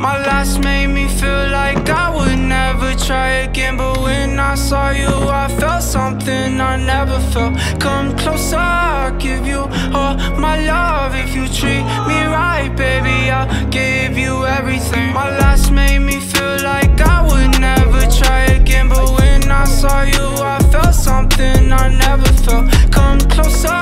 My last made me feel like I would never try again, but when I saw you I felt something I never felt. Come closer, I'll give you all my love. If you treat me right, baby, I'll give you everything. My last made me feel like I would never try again, but when I saw you I felt something I never felt. Come closer,